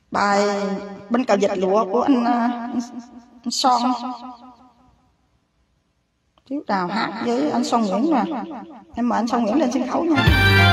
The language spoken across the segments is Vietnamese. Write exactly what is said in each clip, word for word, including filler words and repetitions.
Bài Bên Cầu Dịch Lụa của anh, anh Son Thiếu Đào hát với anh Son Nguyễn nè. Em mời anh Son Nguyễn lên sân khấu nha.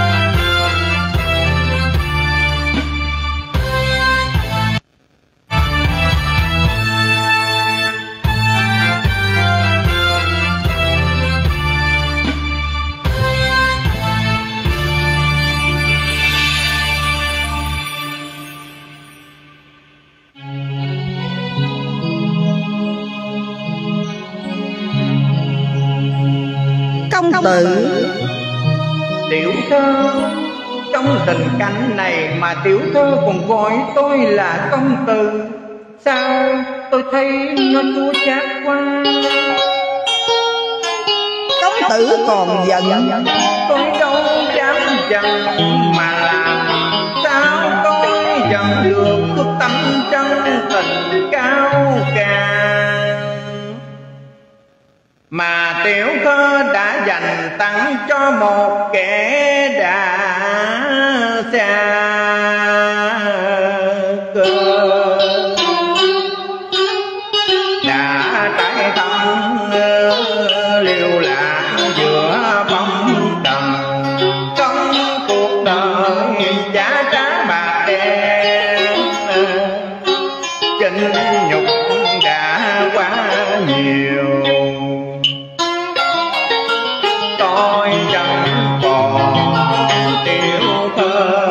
Công tử tiểu thơ, trong tình cảnh này mà tiểu thơ còn gọi tôi là công tử, sao tôi thấy nó chua chát quá. Công tử còn giận, tôi đâu dám giận mà làm sao tôi giận được cái tâm chân tình cao cả mà tiểu thơ đã dành tặng cho một kẻ đã xa cơ, đã trải thăm liều lãng giữa bóng trần, trong cuộc đời giá trá bạc đen, chinh nhục đã quá nhiều. Tôi chẳng còn tiểu thơ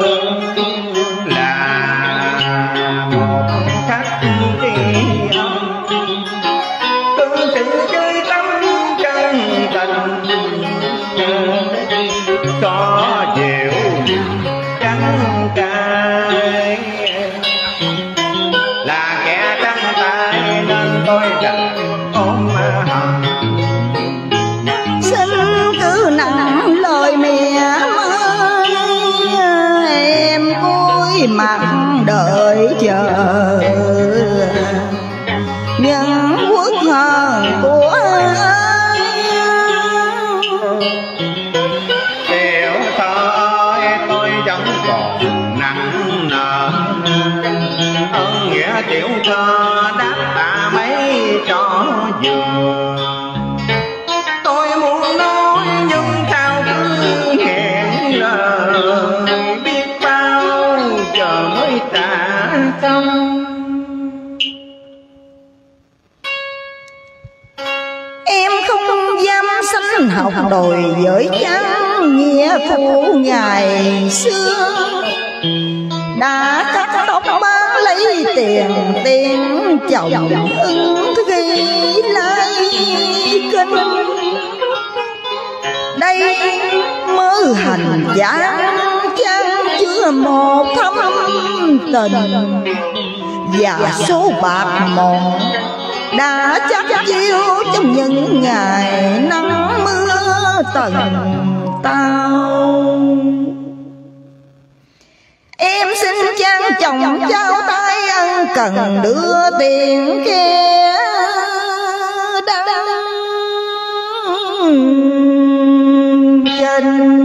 là một khách tri âm, cư xử chơi tâm chân tình, có dịu trắng cay là kẻ trắng tay nên tôi chẳng ôm hận. xin cứ nặng lời mẹ ơi, em cúi mặt đợi chờ nhân quốc hơn của ai. Tiểu thơ ơi, tôi chẳng còn nặng nợ ơn nghĩa tiểu thơ đáp tạ mấy trò vừa. Tôi muốn nói nhưng sao cứ nghẹn lời, biết bao giờ mới trả xong. Em không dám sánh học đồi với cha nghĩa phụ ngày xưa, đã cắt tóc bán lấy tiền tiền chồng ưng ghi lại kinh. Đây mơ hành giả chan chứa một thâm tình, và số bạc mòn đã chắc chiêu trong những ngày nắng mưa tần tao. Em xin trang chồng trao tay ân cần đưa tiền kia đăng chân,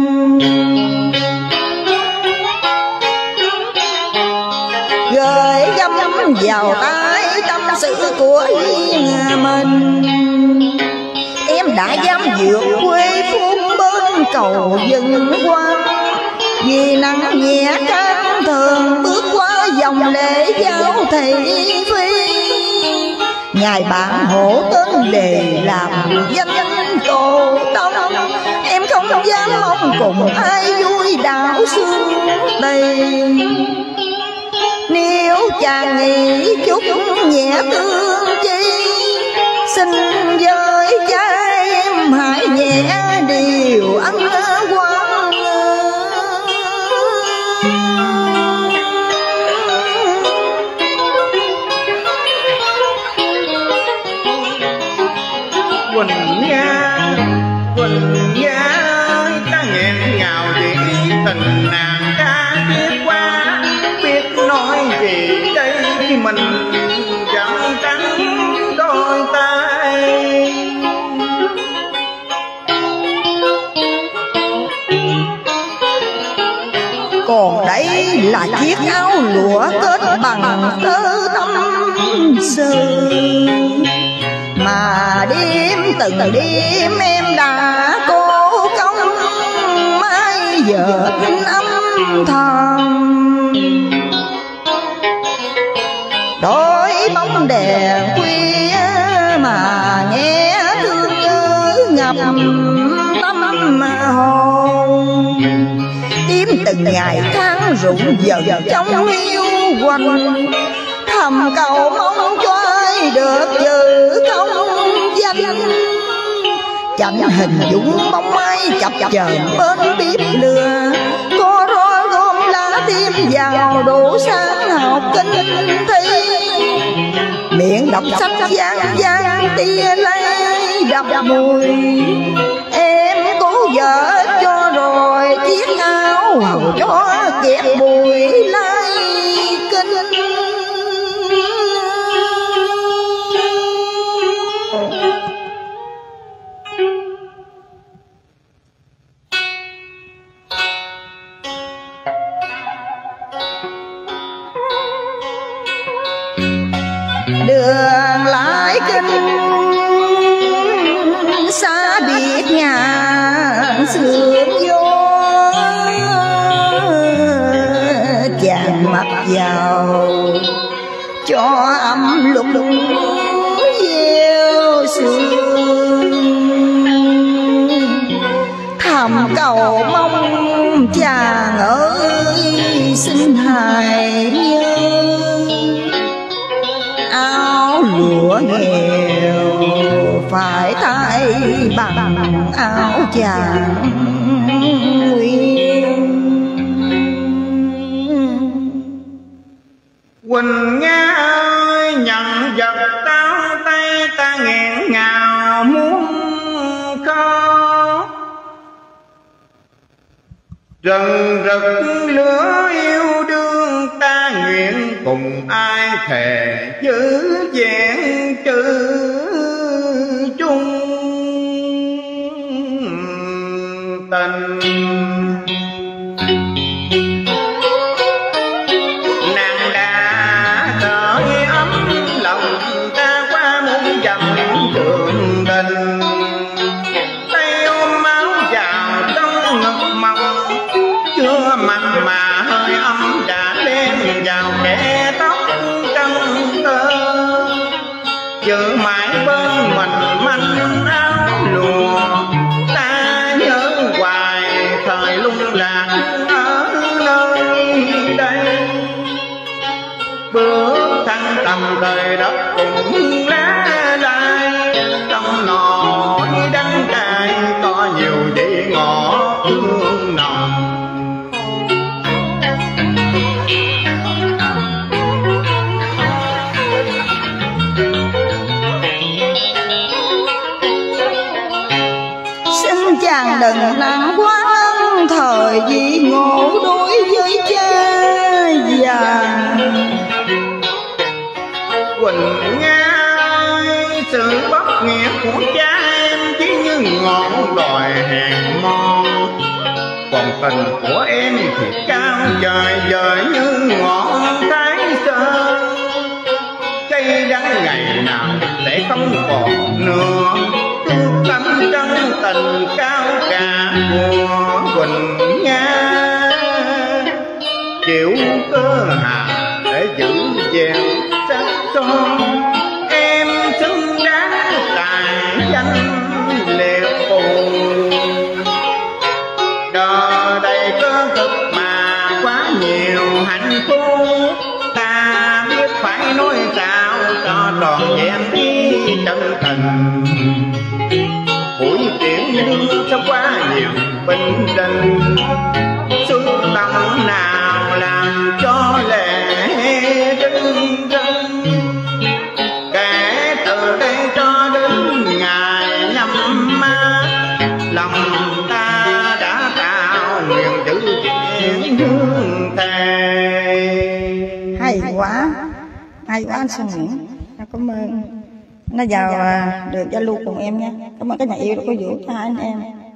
gửi gắm vào tay tâm sự của riêng mình. Em đã dám vượt quê phương bên cầu dân quan, vì nắng nhẹ cam thường bước qua dòng lễ giao thị phi. Ngài bạn hộ tên đề làm danh cổ đông, em không dám mong cùng ai vui đảo xương tình. Nếu chàng nghĩ chút nhẹ thương chi, xin với cha em hãy nhẹ điều ân quan. Quỳnh Nga, Quỳnh Nga ơi, ta nghẹn ngào vì tình nàng ca thiết quá, biết nói gì đây khi mình chẳng trắng đôi tay. lụa kết bằng tơ tâm sự. Mà đêm từng đêm em đã cố công mai giờ âm thầm. Đôi bóng đèn khuya mà nghe thương nhớ ngập tâm hồn. Đêm từng ngày tháng rụng dần trong yêu quanh, thầm cầu mong cho ai được dự công danh. Chẳng hình dung bóng ai chập chờn bên bếp lửa, có ro gom lá tim vào đủ sáng học kinh thi. Miệng đọc sách gian gian tia lây đập mùi, em cố vợ cho rồi chiếc áo hầu cho kẹp bụi lai kinh. Đường lại kinh xa biệt nhà sương vô, chàng mặc vào cho âm lục gieo sương. Thầm cầu mong chàng ơi xin hài nhớ, áo lụa nghèo phải thay bằng áo chàng nguyên. Quỳnh Nga ơi nhận vật táo tay ta nghẹn ngào muốn khóc. Rần rực lửa yêu đương ta nguyện cùng ai thề giữ vẹn chữ chung tình. Nàng đã đợi ấm lòng ta qua muôn dặm đường tình, tay ôm máu vào trong ngực mộng, chưa mặn mà hơi ấm đã lên vào kẻ tóc trắng tơ. Giữ mãi bên mình manh áo lụa, ta nhớ hoài thời lung lạc ở nơi đây. Bước thăng tầm đời đất cùng lá lai, trong nỗi đắng cay có nhiều vị ngọt hương nồng. Chàng đừng nặng quá ân thời vì ngộ đối với cha già. Quỳnh Nga ơi sự bất nghĩa của cha em chỉ như ngọn đồi hèn mòn, còn tình của em thì cao trời vời như ngọn Thái Sơn. Cây đắng ngày nào sẽ không còn nữa, tâm trong tình cao cả của Quỳnh Nga. Chịu cơ hà để giữ vẹn sắc son, em xứng đáng tài danh liệt phù. Đời đầy cơ cực mà quá nhiều hạnh phúc, ta biết phải nói sao cho tròn vẹn đi chân tình. Buổi tiễn đưa cho quá nhiều bình định, xúc tâm nào làm cho lệ rưng rưng. Kể từ đây cho đến ngày nhắm mắt, lòng ta đã tạo nguyện giữ vẹn hương thề. Hay quá, hay quá anh Xuân Nguyễn, cảm ơn. Nó vào được giao lưu cùng em nha. Cảm ơn các nhà yêu đã có vũ cho hai anh em.